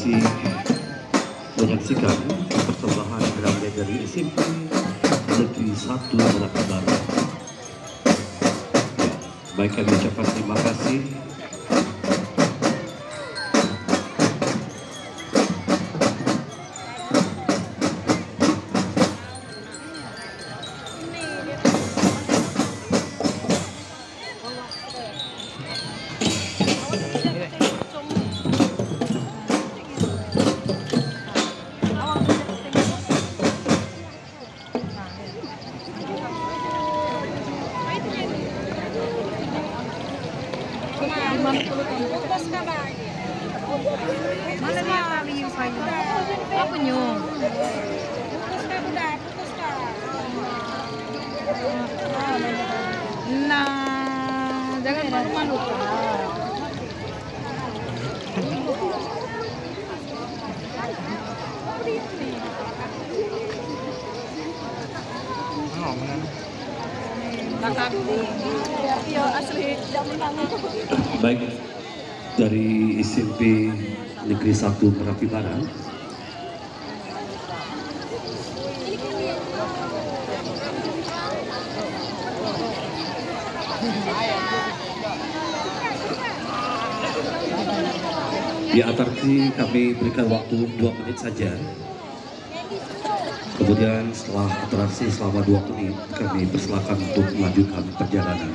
masih menyaksikan persembahan Drumband dari SMP Negeri 1 MERAPI Barat. Baik, kami ucapkan terima kasih. Mana dia kali yang saya? Apa nyu? Nah, jangan malu-malu. Baik, dari SMP Negeri 1 MERAPI Barat, di atraksi kami berikan waktu 2 menit saja. Kemudian setelah atraksi selama 2 menit, kami persilakan untuk melanjutkan perjalanan.